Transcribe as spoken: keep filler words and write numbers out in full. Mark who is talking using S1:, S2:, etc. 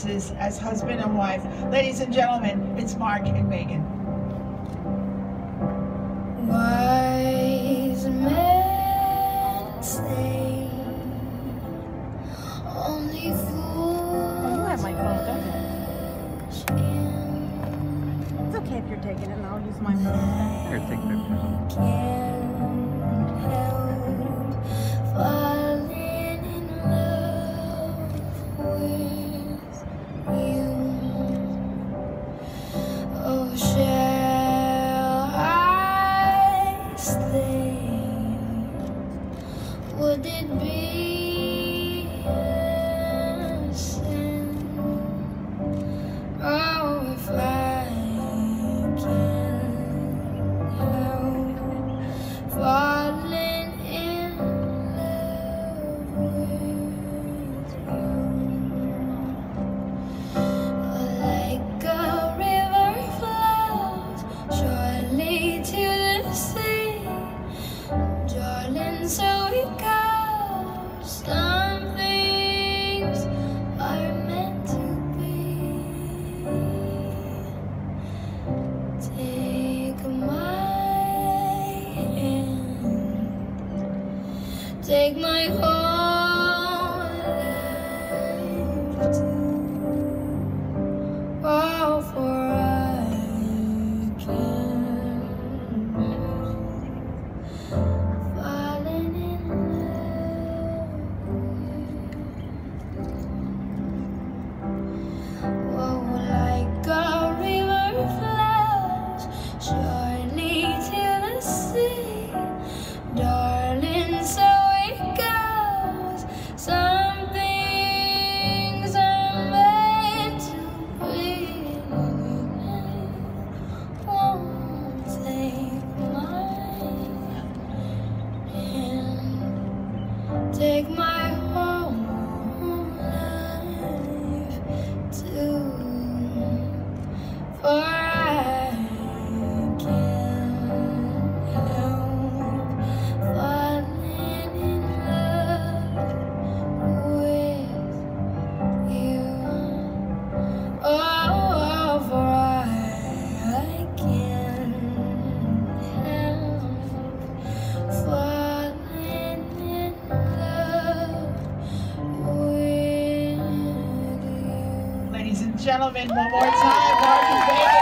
S1: differences as husband and wife. Ladies and gentlemen, it's Mark and Megan.
S2: Wise men say only fools.
S3: Oh, you have my phone, don't you?
S2: In
S3: It's okay if you're taking it, and I'll use my phone.
S4: Here, take pictures.
S2: can't help falling in love with you. Oh, shall I stay? Would it be a sin? Oh, if I can't help falling in love with you. Like a river flows surely to the sea, darling, so it goes. Some things are meant to be. Take my hand, take my whole life too. Oh, for I can't help falling in love. Oh, like a river flows surely to the sea, darling, so it goes. Some things are meant to be. Won't take my hand, take my whole life too. For I can't help falling in love with you. Oh, for I can't help falling in love with you.
S1: Ladies and gentlemen, one more time, Mark and Megan.